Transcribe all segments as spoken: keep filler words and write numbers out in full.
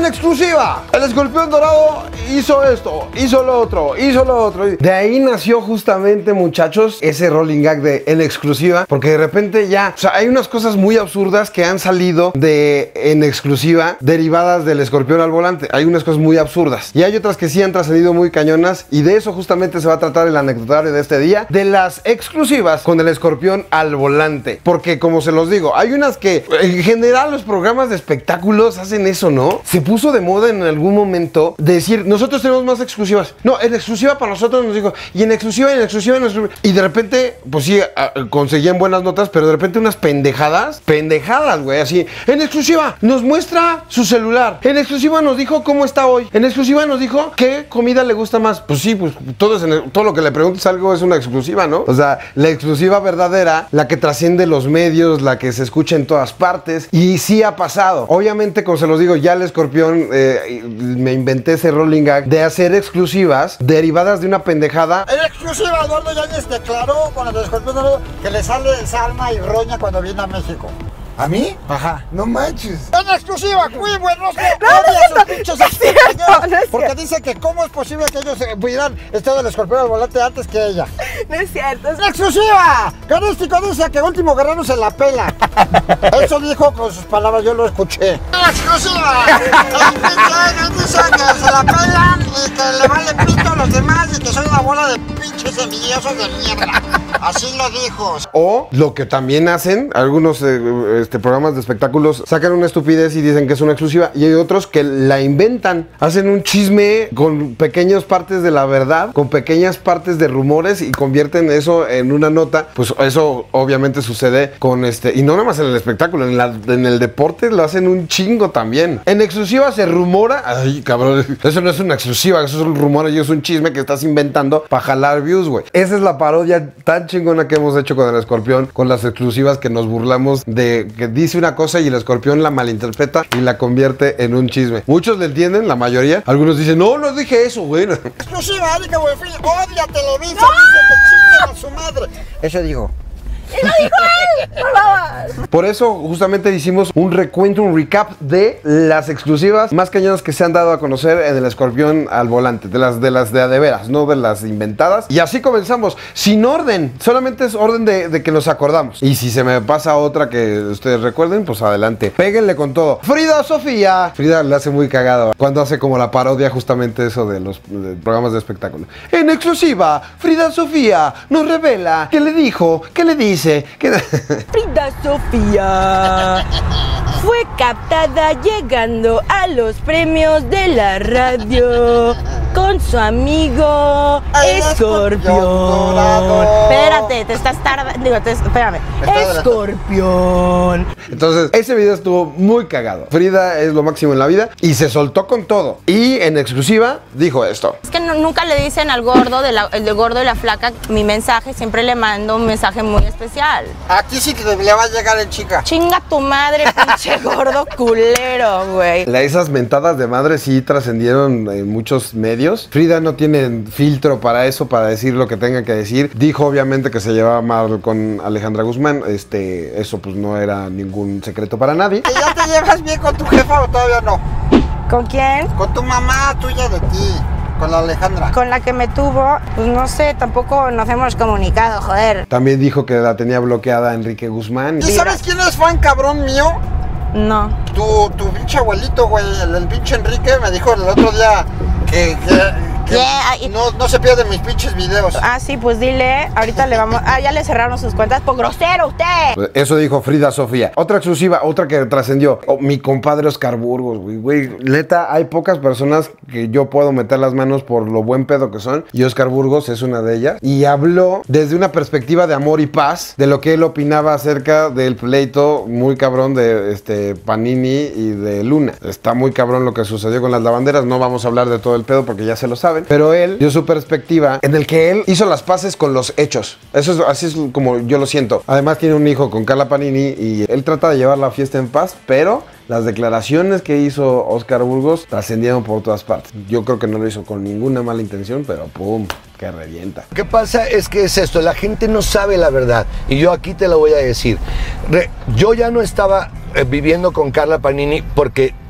exclusiva, el escorpión dorado hizo esto, hizo lo otro, hizo lo otro. De ahí nació justamente, muchachos, ese rolling gag de en exclusiva, porque de repente ya, o sea, hay unas cosas muy absurdas que han salido de en exclusiva derivadas del escorpión al volante. Hay unas cosas muy absurdas y hay otras que sí han trascendido muy cañonas, y de eso justamente se va a tratar el anecdotario de este día, de las exclusivas con el escorpión al volante. Porque como se los digo, hay unas que en general los programas de espectáculos hacen eso, ¿no? Se puso de moda en algún momento decir, nosotros tenemos más exclusivas. No, en exclusiva para nosotros, nos dijo, y en exclusiva, en exclusiva, en exclusiva. Y de repente, pues sí, a, conseguían buenas notas, pero de repente unas pendejadas, pendejadas, güey, así. En exclusiva nos muestra su celular. En exclusiva nos dijo cómo está hoy. En exclusiva nos dijo qué comida le gusta más. Pues sí, pues todo, es en el, todo lo que le preguntes algo es una exclusiva, ¿no? O sea, la exclusiva verdadera, la que trasciende los medios, la que se escucha en todas partes. Y sí ha pasado. Obviamente, como se los digo, ya el escorpión, eh, me inventé ese rolling gag de hacer exclusivas derivadas de una pendejada. En exclusiva, Eduardo Yáñez declaró con el escorpión que le sale salma y roña cuando viene a México. ¿A mí? Ajá. No manches. En exclusiva, muy buenos. No, no, no, pinches no es cierto, no es porque cierto. dice que cómo es posible que ellos pudieran estar del escorpión al volante antes que ella. No es cierto. En exclusiva, Carístico dice que Último Guerrero se la pela. Eso dijo con sus palabras, yo lo escuché. En exclusiva, el pinche dice que se la pelan y que le vale pito a los demás y que son una bola de pinches envidiosos de mierda. Así lo dijo. O lo que también hacen algunos eh, este, programas de espectáculos, sacan una estupidez y dicen que es una exclusiva, y hay otros que la inventan, hacen un chisme con pequeñas partes de la verdad, con pequeñas partes de rumores, y convierten eso en una nota. Pues eso obviamente sucede con este, y no nada más en el espectáculo, en, la, en el deporte lo hacen un chingo también. En exclusiva se rumora, ay cabrón, eso no es una exclusiva, eso es un rumor y es un chisme que estás inventando para jalar views, güey. Esa es la parodia tan chingona que hemos hecho con el escorpión, con las exclusivas, que nos burlamos de que dice una cosa y el escorpión la malinterpreta y la convierte en un chisme. Muchos le entienden, la mayoría. Algunos dicen, no, no dije eso, güey. Exclusiva, Erika Buenfil odia a Televisa, ¡no! Dice que chinguen a su madre. Eso digo. ¡Y lo dijo él! ¡Por favor! Por eso justamente hicimos un recuento, un recap de las exclusivas más cañonas que se han dado a conocer en el escorpión al volante, de las de las de a de veras, no de las inventadas. Y así comenzamos, sin orden, solamente es orden de, de que nos acordamos. Y si se me pasa otra que ustedes recuerden, pues adelante, péguenle con todo. Frida Sofía, Frida le hace muy cagado cuando hace como la parodia justamente eso de los de programas de espectáculo. En exclusiva, Frida Sofía nos revela qué le dijo, qué le dice. Que... Frida Sofía fue captada llegando a los premios de la radio con su amigo Escorpión. Espérate, te estás tardando. Digo, te, espérame. Escorpión. Entonces, ese video estuvo muy cagado. Frida es lo máximo en la vida y se soltó con todo. Y en exclusiva dijo esto. Es que no, nunca le dicen al gordo, de la, el de gordo y la flaca, mi mensaje. Siempre le mando un mensaje muy especial. Aquí sí que le va a llegar en chica. Chinga tu madre, pinche gordo culero, güey. Esas mentadas de madre sí trascendieron en muchos medios. Frida no tiene filtro para eso, para decir lo que tenga que decir. Dijo obviamente que se llevaba mal con Alejandra Guzmán. Este, eso pues no era ningún secreto para nadie. ¿Y ya te llevas bien con tu jefa o todavía no? ¿Con quién? Con tu mamá tuya de ti. Con la Alejandra. Con la que me tuvo, pues no sé, tampoco nos hemos comunicado, joder. También dijo que la tenía bloqueada Enrique Guzmán. ¿Y sabes quién es fan cabrón mío? No. Tu, tu pinche abuelito, güey, el, el pinche Enrique me dijo el otro día que, que, que Yeah, no, no se pierde mis pinches videos. Ah, sí, pues dile, ahorita le vamos... Ah, ya le cerraron sus cuentas, por grosero usted. Eso dijo Frida Sofía. Otra exclusiva, otra que trascendió. Oh, mi compadre Oscar Burgos, güey, güey. Neta, hay pocas personas que yo puedo meter las manos por lo buen pedo que son. Y Oscar Burgos es una de ellas. Y habló desde una perspectiva de amor y paz, de lo que él opinaba acerca del pleito muy cabrón de este Panini y de Luna. Está muy cabrón lo que sucedió con las lavanderas. No vamos a hablar de todo el pedo porque ya se lo saben. Pero él dio su perspectiva en el que él hizo las paces con los hechos. Eso es, así es como yo lo siento. Además tiene un hijo con Carla Panini y él trata de llevar la fiesta en paz, pero las declaraciones que hizo Oscar Burgos trascendieron por todas partes. Yo creo que no lo hizo con ninguna mala intención, pero pum, que revienta. Lo que pasa es que es esto, la gente no sabe la verdad y yo aquí te lo voy a decir. Re, yo ya no estaba eh, viviendo con Carla Panini porque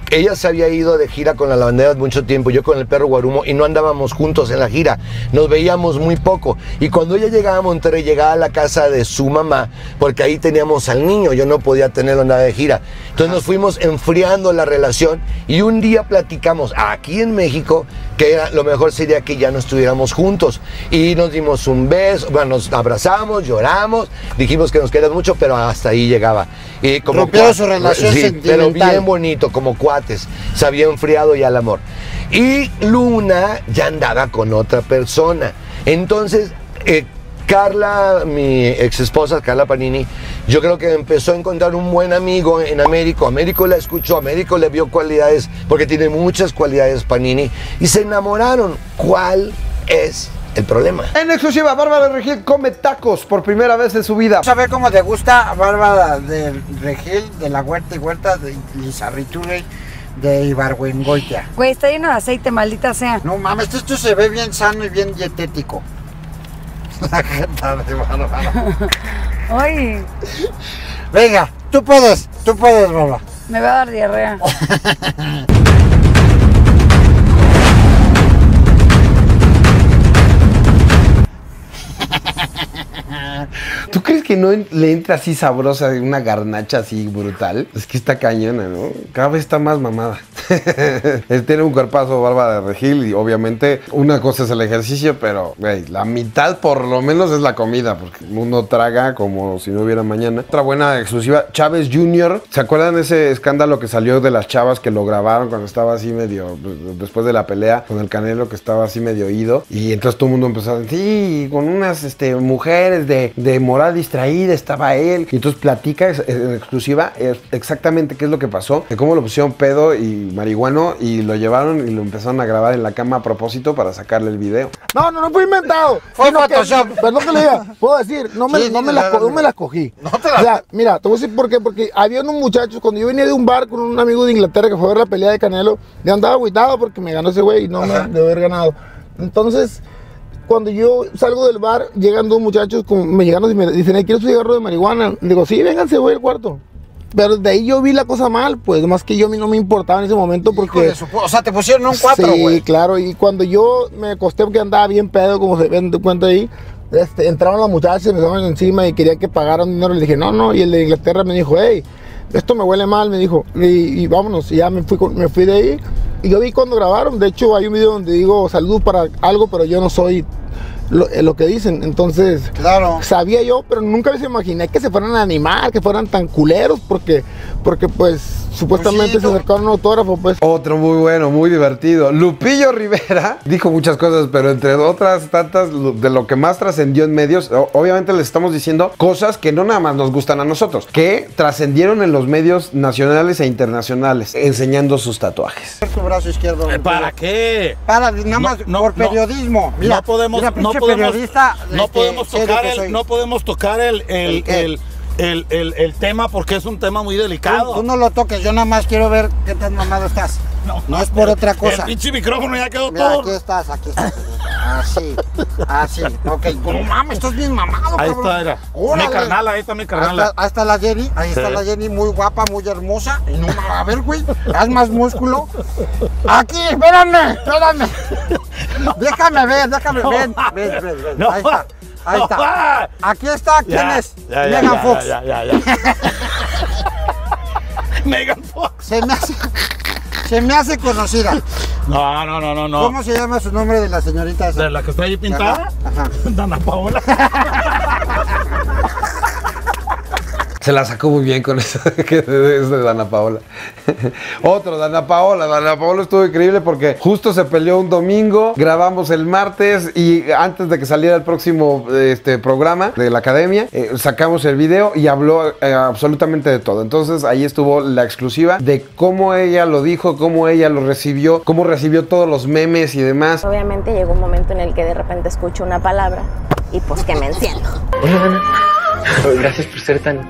ella se había ido de gira con la lavanderas mucho tiempo, yo con el perro Guarumo, y no andábamos juntos en la gira, nos veíamos muy poco. Y cuando ella llegaba a Monterrey, llegaba a la casa de su mamá, porque ahí teníamos al niño, yo no podía tenerlo nada de gira. Entonces nos fuimos enfriando la relación y un día platicamos aquí en México que era, lo mejor sería que ya no estuviéramos juntos. Y nos dimos un beso, bueno, nos abrazamos, lloramos, dijimos que nos queríamos mucho, pero hasta ahí llegaba. Y como rompió su relación sí, sentimental. pero bien bonito, como cuates, se había enfriado ya el amor. Y Luna ya andaba con otra persona. Entonces, eh, Carla, mi ex esposa, Carla Panini, yo creo que empezó a encontrar un buen amigo en Américo. Américo la escuchó, Américo le vio cualidades, porque tiene muchas cualidades Panini, y se enamoraron. ¿Cuál es el problema? En exclusiva, Bárbara de Regil come tacos por primera vez en su vida. Vamos a ver cómo te gusta Bárbara de Regil, de la Huerta y Huerta, de Lizarriturri, de Ibargüengoitia. Güey, está lleno de aceite, maldita sea. No mames, esto se ve bien sano y bien dietético. La jeta de Bárbara. Ay, Venga, tú puedes, tú puedes, Bárbara. me va a dar diarrea. ¿Tú crees que no en- le entra así sabrosa una garnacha así brutal? Es que está cañona, ¿no? Cada vez está más mamada. Él tiene un cuerpazo Bárbara de Regil y obviamente una cosa es el ejercicio, pero güey, la mitad por lo menos es la comida, porque uno traga como si no hubiera mañana. Otra buena exclusiva, Chávez junior ¿Se acuerdan de ese escándalo que salió de las chavas que lo grabaron cuando estaba así medio, después de la pelea con el Canelo, que estaba así medio ido? Y entonces todo el mundo empezó a decir, sí, con unas este, mujeres de, de moral distraída estaba él. Y entonces platica es- en exclusiva es exactamente qué es lo que pasó, de cómo lo pusieron pedo y marihuano y lo llevaron y lo empezaron a grabar en la cama a propósito para sacarle el video. No, no, no fue inventado. Fue Sino que- Photoshop. Perdón que le diga, puedo decir, no me, Sí, no me, dile, la, co- dale. no me la cogí. No te la- O sea, mira, te voy a decir por qué. Porque había unos muchachos, cuando yo venía de un bar con un amigo de Inglaterra que fue a ver la pelea de Canelo, le andaba agüitado porque me ganó ese güey y no me debe haber ganado. Entonces, cuando yo salgo del bar, llegan dos muchachos, como, me llegaron y me dicen, ¿quieres un cigarro de marihuana? Le digo, sí, vénganse, voy al cuarto. Pero de ahí yo vi la cosa mal, pues, más que yo a mí no me importaba en ese momento Hijo porque... de su pu- o sea, te pusieron un cuatro, Sí, güey. claro, y cuando yo me acosté porque andaba bien pedo, como se ven de cuenta ahí, este, entraron las muchachas, me estaban encima y quería que pagaran dinero. Le dije, no, no, y el de Inglaterra me dijo, hey, esto me huele mal, me dijo, y, y vámonos, y ya me fui, con- me fui de ahí. Y yo vi cuando grabaron, de hecho hay un video donde digo, salud para algo, pero yo no soy lo, eh, lo que dicen, entonces... Claro. Sabía yo, pero nunca se imaginé que se fueran a animar, que fueran tan culeros, porque, porque pues supuestamente Pues sí, se no. acercaron a un autógrafo, pues. Otro muy bueno, muy divertido. Lupillo Rivera dijo muchas cosas, pero entre otras tantas, lo- de lo que más trascendió en medios, o- obviamente les estamos diciendo cosas que no nada más nos gustan a nosotros, que trascendieron en los medios nacionales e internacionales, enseñando sus tatuajes. Tu brazo izquierdo. Eh, ¿Para qué? Para, nada más No, no, por no. periodismo. Mira, no podemos, mira, no pinche podemos, periodista, no este, podemos serio tocar que el, soy. no podemos tocar el, el, ¿El qué? el, el, el, el tema porque es un tema muy Tú, delicado. tú no lo toques, yo nada más quiero ver qué tan mamado estás. No, es por otra cosa. El pinche micrófono ya quedó Mira, todo. aquí estás, aquí estás. Así, así. Ok, no mames, estás bien mamado, Ahí cabrón. está, era. Órale. Mi carnal, ahí está mi Ahí carnal. está, ahí está la Jenny, ahí está Sí. la Jenny, muy guapa, muy hermosa. Y no, a ver, güey, haz más músculo. Aquí, espérame, espérame. Déjame ver, déjame No. ver. Ven, ven, ven. No. Ahí está, ahí No. está. Aquí está, ¿quién Ya, es? ya, ya, Megan ya, Fox. Ya, ya, ya. Megan Fox. Se me hace, se me hace conocida. No, no, no, no, no. ¿Cómo se llama su nombre de la señorita esa? ¿De la que está ahí pintada? Ajá. Dana Paola. Se la sacó muy bien con eso que es de Dana Paola. Otro, Dana Paola. Dana Paola estuvo increíble porque justo se peleó un domingo, grabamos el martes y antes de que saliera el próximo este, programa de la academia, eh, sacamos el video y habló eh, absolutamente de todo. Entonces ahí estuvo la exclusiva de cómo ella lo dijo, cómo ella lo recibió, cómo recibió todos los memes y demás. Obviamente llegó un momento en el que de repente escucho una palabra y pues que me enciendo. Gracias por ser tan...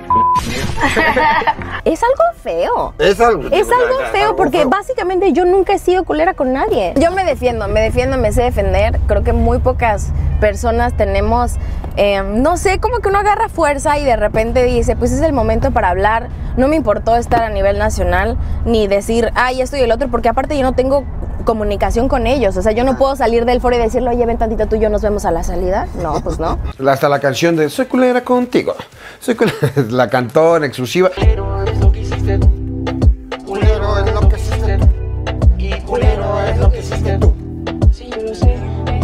Es algo feo. Es algo, es algo es feo algo porque feo. básicamente yo nunca he sido culera con nadie. Yo me defiendo, me defiendo, me sé defender. Creo que muy pocas personas tenemos, eh, no sé, como que uno agarra fuerza y de repente dice, pues es el momento para hablar. No me importó estar a nivel nacional ni decir, ay, esto y el otro, porque aparte yo no tengo comunicación con ellos. O sea, yo no puedo salir del foro y decirle, oye, ven tantito tú y yo nos vemos a la salida. No, pues no. Hasta la canción de Soy culera contigo. Soy culera. La cantó en exclusiva. Culero es lo que hiciste tú. Culero es lo que hiciste tú. Y culero es lo que hiciste tú. Sí, yo lo sé.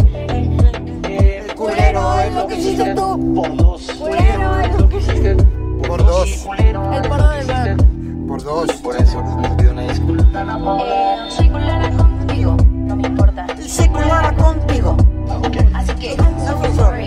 Culero es lo que hiciste tú. Por dos. Culero es lo que hiciste tú. Por dos. El porro del bar. Por dos. Por eso les pido una disculpa. Eh, soy culera contigo. No me importa. Y soy culera contigo. Así que, I'm so sorry.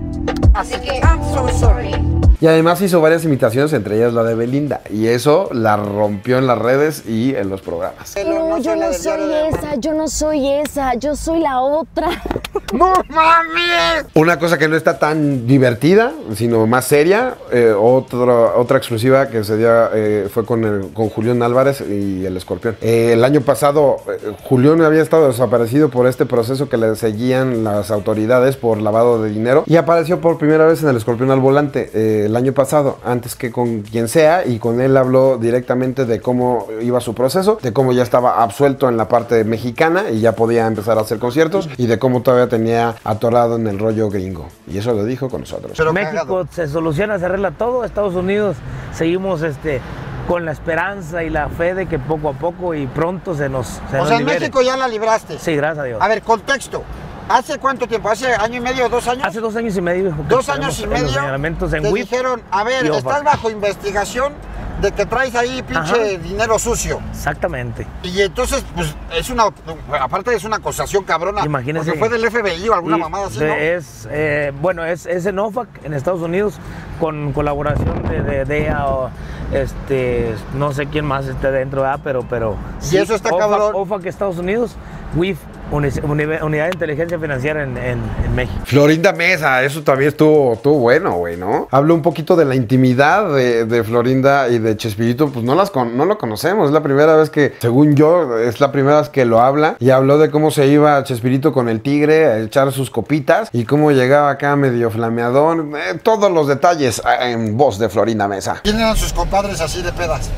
Así que, I'm so sorry. Y además hizo varias imitaciones, entre ellas la de Belinda. Y eso la rompió en las redes y en los programas. No, yo no soy esa, yo no soy esa, yo soy la otra. ¡No mames! Una cosa que no está tan divertida, sino más seria, eh, otra, otra exclusiva que se dio eh, fue con, el, con Julián Álvarez y el Escorpión. Eh, el año pasado, eh, Julián había estado desaparecido por este proceso que le seguían las autoridades por lavado de dinero y apareció por primera vez en el Escorpión al Volante eh, el año pasado, antes que con quien sea, y con él habló directamente de cómo iba su proceso, de cómo ya estaba absuelto en la parte mexicana y ya podía empezar a hacer conciertos y de cómo todavía tenía atorado en el rollo gringo. Y eso lo dijo con nosotros. Pero México cagado. se soluciona, se arregla todo. Estados Unidos seguimos este con la esperanza y la fe de que poco a poco y pronto se nos se O nos sea, en libere. México ya la libraste. Sí, gracias a Dios. A ver, contexto. ¿Hace cuánto tiempo? ¿Hace año y medio o dos años? Hace dos años y medio. que Dos tenemos años y en medio. Los señalamientos en te W I F dijeron, a ver, y estás OFAC. bajo investigación de que traes ahí pinche Ajá. dinero sucio. Exactamente. Y entonces, pues, es una, aparte es una acusación cabrona. Imagínese. Porque fue del F B I o alguna Y mamada así, de- ¿no? Es, eh, bueno, es, es en OFAC, en Estados Unidos, con colaboración de, de D E A o este, no sé quién más esté dentro, ¿verdad? pero, pero Y eso está OFAC, cabrón. OFAC Estados Unidos, W I F, Uni- Uni- Unidad de Inteligencia Financiera en, en, en México. Florinda Mesa, eso también estuvo, estuvo bueno, güey, ¿no? Habló un poquito de la intimidad de, de Florinda y de Chespirito, pues no las con- no lo conocemos, es la primera vez que, según yo, es la primera vez que lo habla, y habló de cómo se iba Chespirito con el Tigre a echar sus copitas, y cómo llegaba acá medio flameadón, eh, todos los detalles eh, en voz de Florinda Mesa. ¿Quién eran sus compadres así de pedas?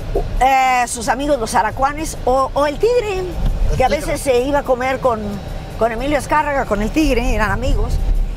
Eh, sus amigos los aracuanes o, o el tigre, que a veces se iba a comer con, con Emilio Azcárraga, con el tigre, eran amigos,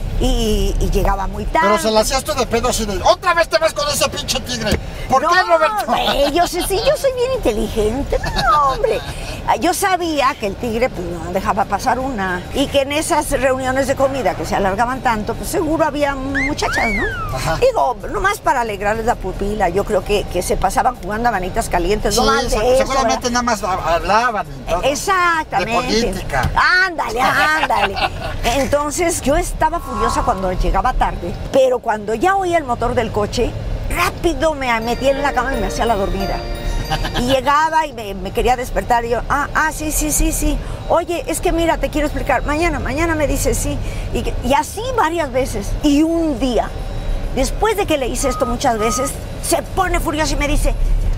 y, y llegaba muy tarde. Pero se la hacías tú de pedo así de, otra vez te vas con ese pinche tigre. ¿Por no, qué, Roberto? Güey, yo, sé, sí, yo soy bien inteligente, no, hombre. Yo sabía que el tigre pues, no dejaba pasar una y que en esas reuniones de comida que se alargaban tanto, pues seguro había muchachas, ¿no? Ajá. Digo, nomás para alegrarles la pupila, yo creo que, que se pasaban jugando a manitas calientes, Sí, no más de se- eso, seguramente ¿verdad? nada más hablaban. y todo. Exactamente. De política. Ándale, ándale. Entonces yo estaba furiosa cuando llegaba tarde, pero cuando ya oía el motor del coche, rápido me metí en la cama y me hacía la dormida. Y llegaba y me, me quería despertar y yo, ah, ah, sí, sí, sí, sí. Oye, es que mira, te quiero explicar. Mañana, mañana me dice sí. Y, que- y así varias veces. Y un día, después de que le hice esto muchas veces, se pone furioso y me dice,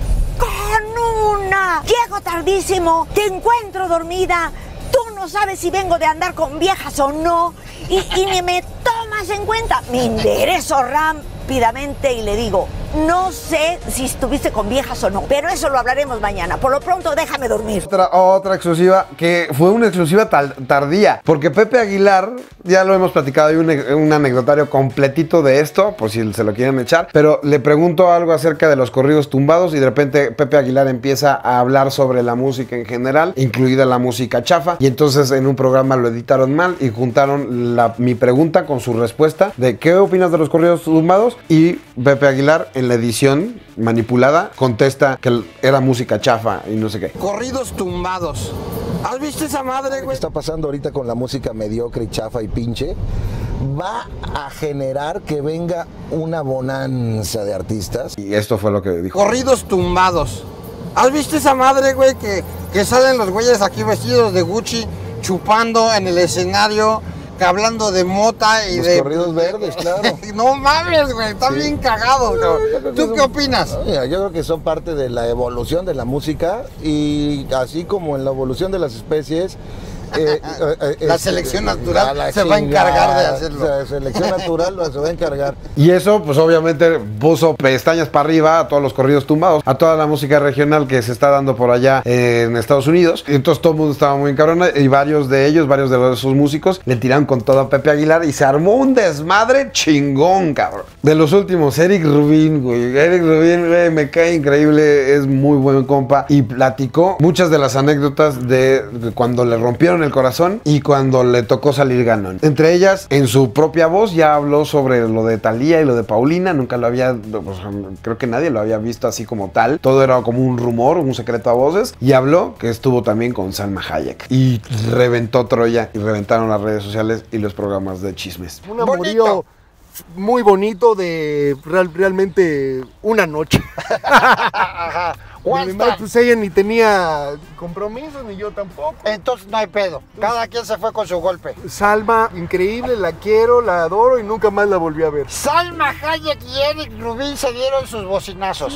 con una, llego tardísimo, te encuentro dormida, tú no sabes si vengo de andar con viejas o no, y, y ni me tomas en cuenta. Me enderezo rápidamente y le digo, no sé si estuviste con viejas o no, pero eso lo hablaremos mañana. Por lo pronto, déjame dormir. Otra, otra exclusiva que fue una exclusiva tal- tardía, porque Pepe Aguilar, ya lo hemos platicado, hay un, un anecdotario completito de esto, por si se lo quieren echar, pero le pregunto algo acerca de los corridos tumbados y de repente Pepe Aguilar empieza a hablar sobre la música en general, incluida la música chafa, y entonces en un programa lo editaron mal y juntaron la, mi pregunta con su respuesta de ¿qué opinas de los corridos tumbados? Y Pepe Aguilar en la edición manipulada contesta que era música chafa y no sé qué. Corridos tumbados. ¿Has visto esa madre, ¿Qué güey? está pasando ahorita con la música mediocre y chafa y pinche? Va a generar que venga una bonanza de artistas. Y esto fue lo que dijo. Corridos tumbados. ¿Has visto esa madre, güey? Que, que salen los güeyes aquí vestidos de Gucci, chupando en el escenario, hablando de mota y Los de... corridos verdes, claro. No mames, güey, están Sí. bien cagados, cabrón. ¿Tú qué opinas? Mira, yo creo que son parte de la evolución de la música y así como en la evolución de las especies. eh, eh, eh, La eh, selección eh, natural a la se va a encargar de hacerlo. La selección natural se va a encargar. Y eso, pues obviamente puso pestañas para arriba a todos los corridos tumbados, a toda la música regional que se está dando por allá eh, en Estados Unidos. Y entonces todo el mundo estaba muy encabrona y varios de ellos, varios de esos músicos, le tiraron con todo a Pepe Aguilar y se armó un desmadre chingón, cabrón. De los últimos, Eric Rubin, güey. Eric Rubin, güey, me cae increíble, es muy buen compa. Y platicó muchas de las anécdotas de, de cuando le rompieron el corazón y cuando le tocó salir ganón. Entre ellas, en su propia voz, ya habló sobre lo de Thalía y lo de Paulina. Nunca lo había, pues, creo que nadie lo había visto así como tal. Todo era como un rumor, un secreto a voces. Y habló que estuvo también con Salma Hayek. Y reventó Troya y reventaron las redes sociales y los programas de chismes. Un amorío muy bonito de real- realmente una noche. Mi madre, pues ella ni tenía compromisos, ni yo tampoco. Entonces no hay pedo. Cada quien se fue con su golpe. Salma, increíble, la quiero, la adoro y nunca más la volví a ver. Salma Hayek y Eric Rubin se dieron sus bocinazos.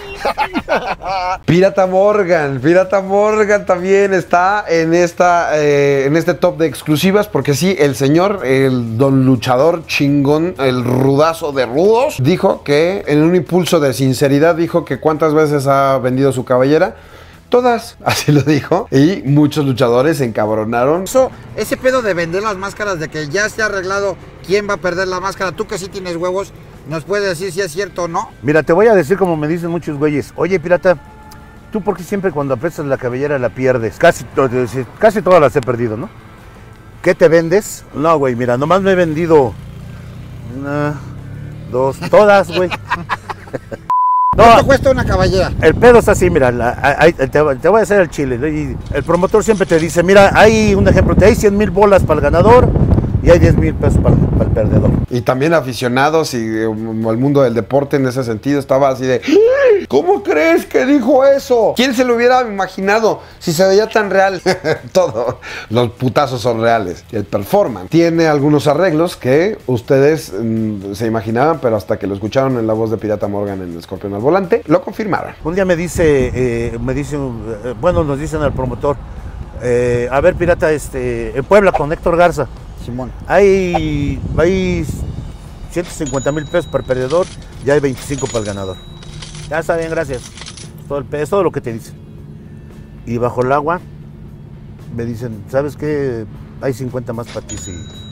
Pirata Morgan, Pirata Morgan también está en esta eh, en este top de exclusivas porque sí, el señor, el don luchador chingón, el rudazo de rudos, dijo que en un impulso de sinceridad dijo que cuántas veces ha vendido su cabellera. Todas, así lo dijo. Y muchos luchadores se encabronaron. Eso, ese pedo de vender las máscaras, de que ya se ha arreglado quién va a perder la máscara, tú que sí tienes huevos, ¿nos puedes decir si es cierto o no? Mira, te voy a decir como me dicen muchos güeyes. Oye, pirata, ¿tú por qué siempre cuando aprestas la cabellera la pierdes? Casi, to- casi todas las he perdido, ¿no? ¿Qué te vendes? No, güey, mira, nomás me he vendido una, dos, todas, güey. ¿Cuánto cuesta una cabellera? El pedo está así, mira, la- hay- te, te voy a hacer el chile. ¿no? Y el promotor siempre te dice, mira, hay un ejemplo, te hay cien mil bolas para el ganador y hay diez mil pesos para, para el perdedor. Y también aficionados y um, el mundo del deporte en ese sentido estaba así de ¿cómo crees que dijo eso? ¿Quién se lo hubiera imaginado si se veía tan real? Todo. Los putazos son reales. El performance tiene algunos arreglos que ustedes mm, se imaginaban, pero hasta que lo escucharon en la voz de Pirata Morgan en Escorpión al Volante, lo confirmaron. Un día me dice, eh, me dice, eh, bueno, nos dicen al promotor, eh, a ver, pirata, este, en Puebla con Héctor Garza. Simón. Hay, hay ciento cincuenta mil pesos para el perdedor y hay veinticinco para el ganador. Ya está bien, gracias. Todo el, pe- es todo lo que te dicen. Y bajo el agua me dicen, ¿sabes qué? Hay cincuenta más para ti si,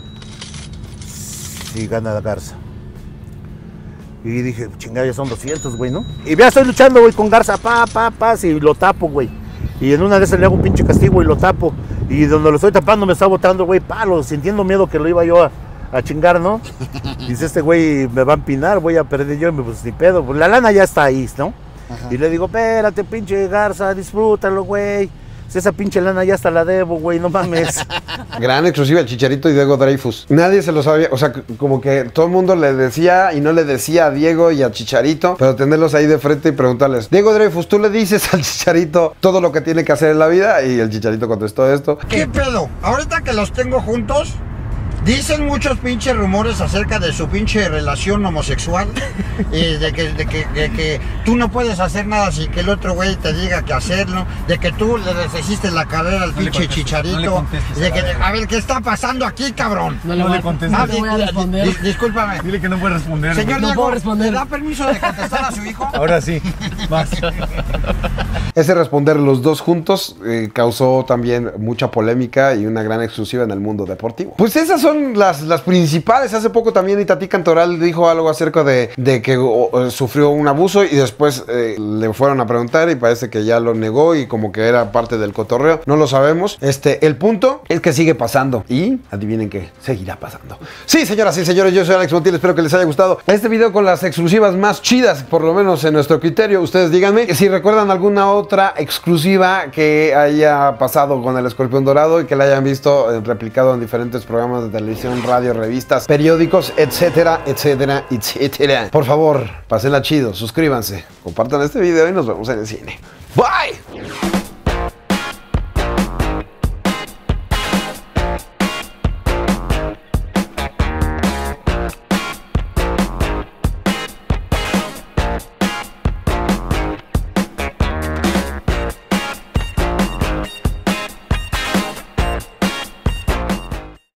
si gana la Garza. Y dije, chingada, ya son doscientos, güey, ¿no? Y ya estoy luchando, güey, con Garza, pa, pa, pa, y lo tapo, güey. Y en una de esas le hago un pinche castigo y lo tapo. Y donde lo estoy tapando me está botando, güey, palo, sintiendo miedo que lo iba yo a, a chingar, ¿no? Dice, este güey me va a empinar, voy a perder yo, y me pues ni pedo. Pues la lana ya está ahí, ¿no? Ajá. Y le digo, espérate, pinche Garza, disfrútalo, güey. Si esa pinche lana ya hasta la debo, güey, no mames. Gran exclusiva, el Chicharito y Diego Dreyfus. Nadie se lo sabía, o sea, c- como que todo el mundo le decía y no le decía a Diego y a Chicharito, pero tenerlos ahí de frente y preguntarles, Diego Dreyfus, ¿tú le dices al Chicharito todo lo que tiene que hacer en la vida? Y el Chicharito contestó esto. ¿Qué pedo? Ahorita que los tengo juntos, dicen muchos pinches rumores acerca de su pinche relación homosexual y de que, de, que, de que tú no puedes hacer nada sin que el otro güey te diga que hacerlo, de que tú le deshiciste la carrera al No le pinche contestes, Chicharito, no le contestes, de que, a ver. a ver, ¿qué está pasando aquí, cabrón? No le voy a contestar. Ah, No te voy a di- di- responder. di- discúlpame. Dile que no puede responder. Señor No Diego, puedo responder. ¿le da permiso de contestar a su hijo? Ahora sí. Vas. Ese responder los dos juntos eh, causó también mucha polémica y una gran exclusiva en el mundo deportivo. Pues esas son las, las principales. Hace poco también Itatí Cantoral dijo algo acerca de, de que o, sufrió un abuso y después eh, le fueron a preguntar y parece que ya lo negó y como que era parte del cotorreo. No lo sabemos. Este, el punto es que sigue pasando y adivinen qué, seguirá pasando. Sí, señoras y señores, yo soy Alex Montiel, espero que les haya gustado este video con las exclusivas más chidas, por lo menos en nuestro criterio. Ustedes díganme si recuerdan alguna otra exclusiva que haya pasado con el Escorpión Dorado y que la hayan visto eh, replicado en diferentes programas de televisión, radio, revistas, periódicos, etcétera, etcétera, etcétera. Por favor, pásenla chido, suscríbanse, compartan este video y nos vemos en el cine. Bye.